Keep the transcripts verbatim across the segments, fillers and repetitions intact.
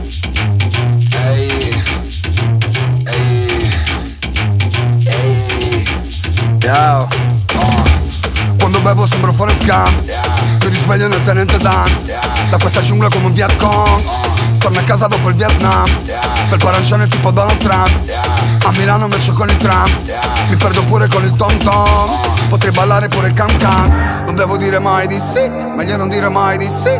Ehi, ehi, ehi, Yo. Quando bevo sembro Forrest Gump, mi risveglio nel tenente Dan. Da questa giungla come un Viet Cong, torno a casa dopo il Vietnam. Felpa arancione tipo Donald Trump. A Milano mercio con il tram, mi perdo pure con il tom tom. Potrei ballare pure il can can. Non devo dire mai di sì, meglio non dire mai di sì.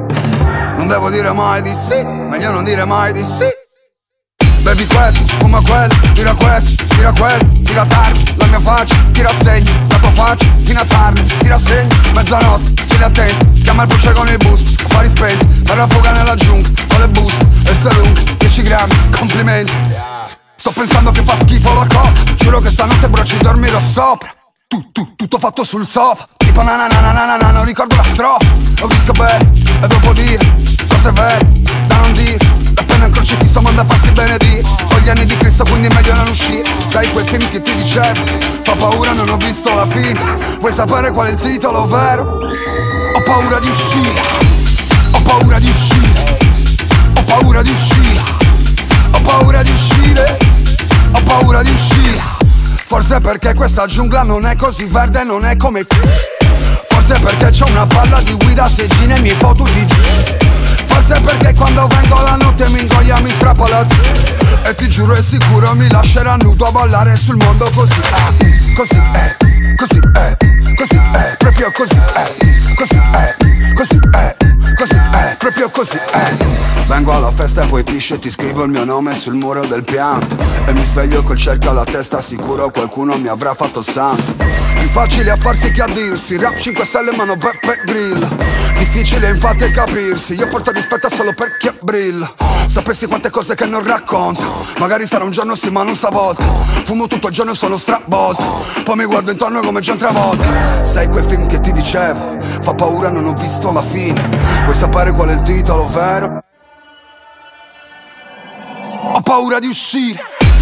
Non devo dire mai di sì, meglio non dire mai di sì. Bevi questo, fuma quello, tira questo, tira quello, tira tardi, la mia faccia, tira segni, la tua faccia, tira tardi, tira segni, mezzanotte, stigli attenti, chiama il buce con il boost, affari spenti, per la fuga nella giungla, con le buste, e se lunga, dieci grammi, complimenti. Sto pensando che fa schifo la coca, giuro che stanotte bro ci dormirò sopra. Tu, tu, tutto fatto sul sofa, tipo na na na na na na, non ricordo la strofa. Ho disco bene, e dopo dire, cose vere, da non dire. La penna in crocifisso manda a farsi benedire. Ho gli anni di Cristo quindi è meglio non uscire. Sai quel film che ti dicevo, fa paura non ho visto la fine. Vuoi sapere qual è il titolo vero? Ho paura di uscire, ho paura di uscire, ho paura di uscire, ho paura di uscire, ho paura di uscire. Forse perché questa giungla non è così verde, non è come f***. Forse perché c'ho una palla di guida seggina e mi fo tutti i giri. Forse perché quando vengo la notte mi ingoia, mi strappo la z. E ti giuro è sicuro mi lascerà nudo a ballare sul mondo così è, così è, così è, così è, proprio così è, così è, così è, così è, proprio così è. Vengo alla festa e poi pisce, ti scrivo il mio nome sul muro del pianto. E mi sveglio col cerchio alla testa, sicuro qualcuno mi avrà fatto il santo. Più facile a farsi che a dirsi, rap cinque stelle ma no Beppe Grill. Difficile infatti capirsi, io porto rispetto solo per chi brilla. Sapessi quante cose che non racconto, magari sarà un giorno sì ma non stavolta. Fumo tutto il giorno e sono stravolto, poi mi guardo intorno come John Travolta. Sai quel film che ti dicevo, fa paura non ho visto la fine. Vuoi sapere qual è il titolo vero? Ho paura di uscire.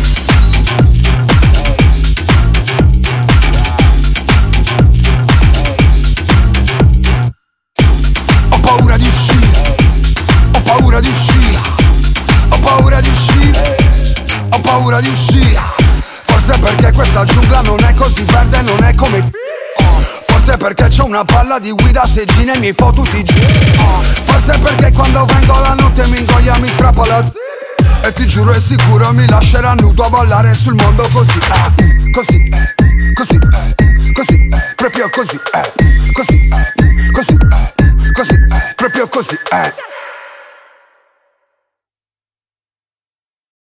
Ho paura di uscire. Ho paura di uscire. Ho paura di uscire. Ho paura di uscire. Forse perché questa giungla non è così verde, non è come f***. Forse perché c'ho una palla di guida seggina e mi fo tutti i giri. Forse perché quando vengo la notte mi ingoia, mi strappo la z. E ti giuro è sicuro mi lascerà nudo a ballare sul mondo così è, così è, così è, così è, proprio così è, così è, così è, così è, proprio così è.